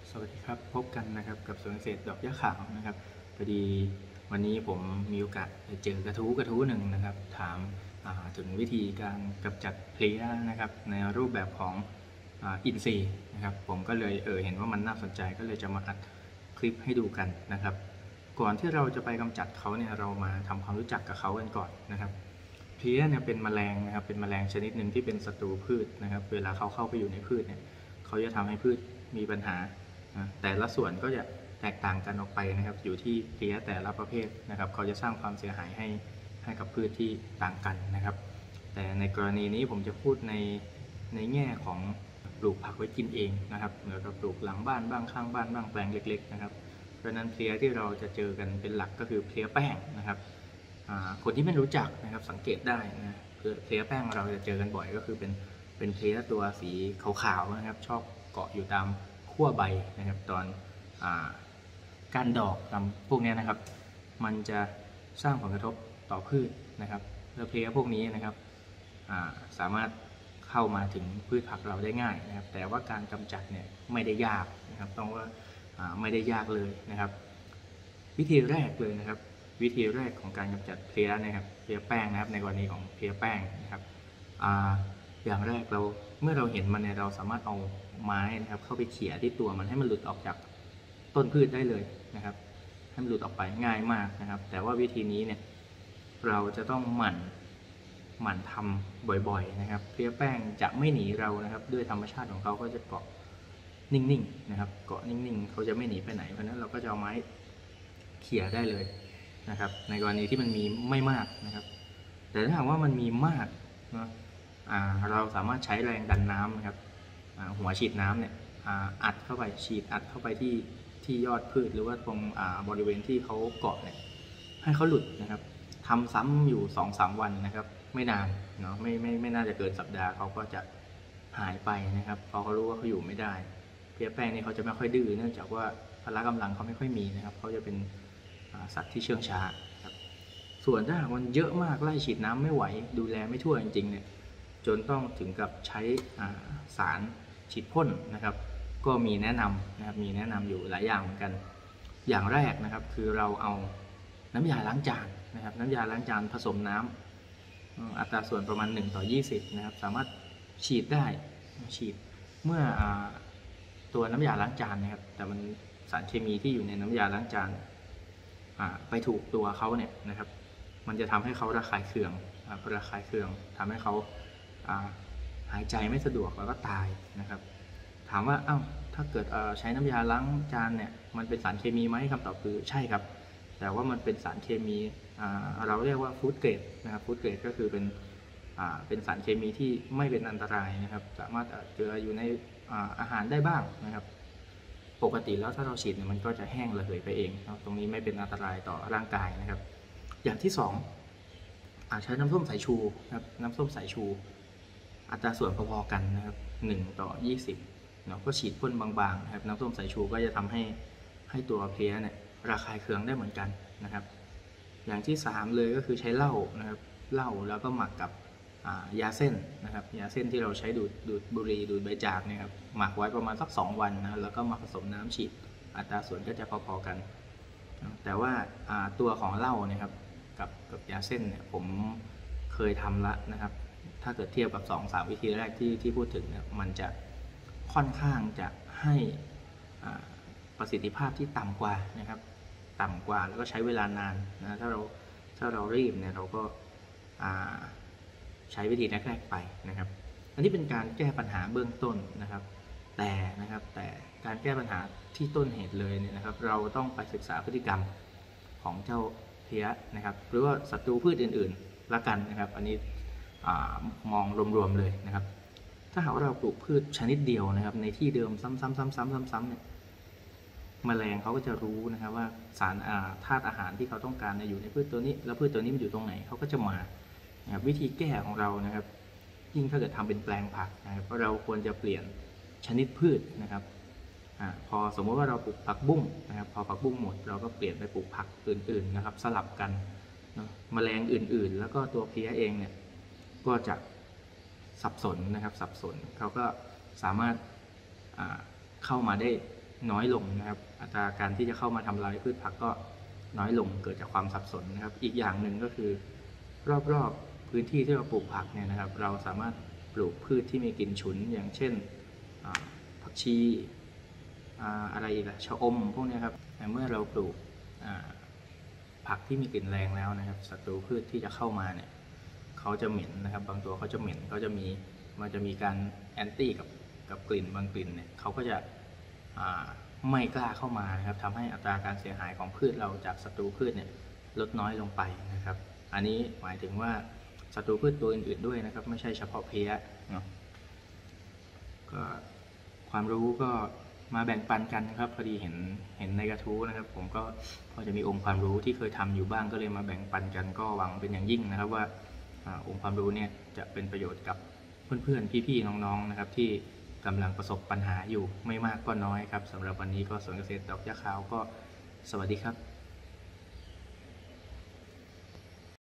สวัสดีครับพบกันนะครับกับสวนเกษตรดอกหญ้าขาวนะครับพอดีวันนี้ผมมีโอกาสไปเจอกระทู้หนึ่งนะครับถามถึงวิธีการกำจัดเพลี้ยนะครับในรูปแบบของอินทรีย์นะครับผมก็เลยเห็นว่ามันน่าสนใจก็เลยจะมาอัดคลิปให้ดูกันนะครับก่อนที่เราจะไปกำจัดเขาเนี่ยเรามาทำความรู้จักกับเขากันก่อนนะครับเพลี้ยเนี่ยเป็นแมลงนะครับเป็นแมลงชนิดหนึ่งที่เป็นศัตรูพืชนะครับเวลาเขาเข้าไปอยู่ในพืชเนี่ยเขาจะทำให้พืชมีปัญหาแต่ละส่วนก็จะแตกต่างกันออกไปนะครับอยู่ที่เพลี้ยแต่ละประเภทนะครับเขาจะสร้างความเสียหายให้กับพืชที่ต่างกันนะครับแต่ในกรณีนี้ผมจะพูดในแง่ของปลูกผักไว้กินเองนะครับหรือกับปลูกหลังบ้านบ้างข้างบ้านบ้างแปลงเล็กๆนะครับเพราะนั้นเพลี้ยที่เราจะเจอกันเป็นหลักก็คือเพลี้ยแป้งนะครับคนที่ไม่รู้จักนะครับสังเกตได้นะเพลี้ยแป้งเราจะเจอกันบ่อยก็คือเป็นเพลี้ยตัวสีขาวๆนะครับชอบเกาะอยู่ตามขั้วใบนะครับตอนก้านดอกตามพวกนี้นะครับมันจะสร้างผลกระทบต่อพืชนะครับแล้วเพลี้ยพวกนี้นะครับสามารถเข้ามาถึงพืชผักเราได้ง่ายนะครับแต่ว่าการกำจัดเนี่ยไม่ได้ยากนะครับต้องว่าไม่ได้ยากเลยนะครับวิธีแรกเลยนะครับวิธีแรกของการกำจัดเพลี้ยนะครับเพลี้ยแป้งนะครับในกรณีของเพลี้ยแป้งนะครับอย่างแรกเมื่อเราเห็นมันเนี่ยเราสามารถเอาไม้นะครับเข้าไปเขี่ยที่ตัวมันให้มันหลุดออกจากต้นพืชได้เลยนะครับให้มันหลุดออกไปง่ายมากนะครับแต่ว่าวิธีนี้เนี่ยเราจะต้องหมั่นทำบ่อยๆนะครับเพลี้ยแป้งจะไม่หนีเรานะครับด้วยธรรมชาติของเขาก็จะเกาะนิ่งๆนะครับเกาะนิ่งๆเขาจะไม่หนีไปไหนเพราะนั้นเราก็จะเอาไม้เขี่ยได้เลยนะครับในกรณีที่มันมีไม่มากนะครับแต่ถ้าหากว่ามันมีมากนะเราสามารถใช้แรงดันน้ำนะครับหัวฉีดน้ำเนี่ยอัดเข้าไปฉีดอัดเข้าไปที่ยอดพืชหรือว่าตรงบริเวณที่เขาเกาะเนี่ยให้เขาหลุดนะครับทำซ้ำอยู่ 2-3 วันนะครับไม่นานเนาะไม่น่าจะเกินสัปดาห์เขาก็จะหายไปนะครับพอเขารู้ว่าเขาอยู่ไม่ได้เพลี้ยแป้งนี่เขาจะไม่ค่อยดื้อเนื่องจากว่าพละกำลังเขาไม่ค่อยมีนะครับเขาจะเป็นสัตว์ที่เชื่องช้าครับส่วนถ้าหากมันเยอะมากไล่ฉีดน้ำไม่ไหวดูแลไม่ทั่วจริงๆเนี่ยจนต้องถึงกับใช้สารฉีดพ่นนะครับก็มีแนะนำนะครับมีแนะนำอยู่หลายอย่างเหมือนกันอย่างแรกนะครับคือเราเอาน้ำยาล้างจานนะครับน้ำยาล้างจานผสมน้ำอัตราส่วนประมาณ1:20นะครับสามารถฉีดได้ฉีดเมื่อตัวน้ำยาล้างจานนะครับแต่มันสารเคมีที่อยู่ในน้ำยาล้างจานไปถูกตัวเขาเนี่ยนะครับมันจะทำให้เขาระคายเคืองทำให้เขาหายใจไม่สะดวกแล้วก็ตายนะครับถามว่าถ้าเกิดใช้น้ำยาล้างจานเนี่ยมันเป็นสารเคมีไหมคำตอบคือใช่ครับแต่ว่ามันเป็นสารเคมีเราเรียกว่าฟู้ดเกรดนะครับฟู้ดเกรดก็คือเป็นสารเคมีที่ไม่เป็นอันตรายนะครับสามารถเจออยู่ในอาหารได้บ้างนะครับปกติแล้วถ้าเราฉีดเนี่ยมันก็จะแห้งระเหยไปเองตรงนี้ไม่เป็นอันตรายต่อร่างกายนะครับอย่างที่2ใช้น้ำส้มสายชูครับน้ำส้มสายชูอัตราส่วนพอๆกันนะครับ1:20เนาะก็ฉีดพ่นบางๆนะครับน้ำส้มสายชูก็จะทำให้ตัวเพลี้ยเนี่ยระคายเคืองได้เหมือนกันนะครับอย่างที่3เลยก็คือใช้เหล้านะครับเหล้าแล้วก็หมักกับยาเส้นนะครับยาเส้นที่เราใช้ดูดบุหรี่ดูดใบจากเนี่ยครับหมักไว้ประมาณสัก2 วันนะแล้วก็มาผสมน้ำฉีดอัตราส่วนก็จะพอๆกันแต่ว่าตัวของเหล้าเนี่ยครับกับยาเส้นเนี่ยผมเคยทำละนะครับถ้าเกิดเทียบกับ 2-3 วิธีแรกที่พูดถึงเนี่ยมันจะค่อนข้างจะให้ประสิทธิภาพที่ต่ำกว่านะครับต่ำกว่าแล้วก็ใช้เวลานานนะถ้าเรารีบเนี่ยเราก็ใช้วิธีแรกๆไปนะครับอันนี้เป็นการแก้ปัญหาเบื้องต้นนะครับแต่การแก้ปัญหาที่ต้นเหตุเลยเนี่ยนะครับเราต้องไปศึกษาพฤติกรรมของเจ้าเพลี้ยนะครับหรือว่าศัตรูพืชอื่นๆละกันนะครับอันนี้มองรวมๆเลยนะครับถ้าหากว่าเราปลูกพืชชนิดเดียวนะครับในที่เดิมซ้ำๆเนี่ยแมลงเขาก็จะรู้นะครับว่าสารธาตุอาหารที่เขาต้องการอยู่ในพืชตัวนี้แล้วพืชตัวนี้มันอยู่ตรงไหนเขาก็จะมานะครับวิธีแก้ของเรานะครับยิ่งถ้าเกิดทำเป็นแปลงผักนะครับเราควรจะเปลี่ยนชนิดพืชนะครับพอสมมติว่าเราปลูกผักบุ้งนะครับพอผักบุ้งหมดเราก็เปลี่ยนไปปลูกผักอื่นๆนะครับสลับกันแมลงอื่นๆแล้วก็ตัวเพลี้ยเองเนี่ยก็จะสับสนนะครับเขาก็สามารถเข้ามาได้น้อยลงนะครับอัตราการที่จะเข้ามาทำลายพืชผักก็น้อยลงเกิดจากความสับสนนะครับอีกอย่างหนึ่งก็คือรอบๆพื้นที่ที่เราปลูกผักเนี่ยนะครับเราสามารถปลูกพืชที่มีกลิ่นฉุนอย่างเช่นผักชีอะไรอีกอะชะอมพวกนี้ครับเมื่อเราปลูกผักที่มีกลิ่นแรงแล้วนะครับศัตรูพืชที่จะเข้ามาเนี่ยเขาจะเหม็นนะครับบางตัวเขาจะเหม็นเขาจะมีการแอนตี้กับกลิ่นบางกลิ่นเนี่ยเขาก็จะไม่กล้าเข้ามานะครับทำให้อัตราการเสียหายของพืชเราจากศัตรูพืชเนี่ยลดน้อยลงไปนะครับอันนี้หมายถึงว่าศัตรูพืชตัวอื่นๆด้วยนะครับไม่ใช่เฉพาะเพลี้ยเนาะก็ความรู้ก็มาแบ่งปันกันนะครับพอดีเห็นในกระทู้นะครับผมก็พอจะมีองค์ความรู้ที่เคยทำอยู่บ้างก็เลยมาแบ่งปันกันก็หวังเป็นอย่างยิ่งนะครับว่าองค์ความรู้เนี่ยจะเป็นประโยชน์กับเพื่อนๆพี่ๆน้องๆนะครับที่กำลังประสบปัญหาอยู่ไม่มากก็น้อยครับสำหรับวันนี้ก็สวนเกษตรดอกยะขาวก็สวัสดีครับ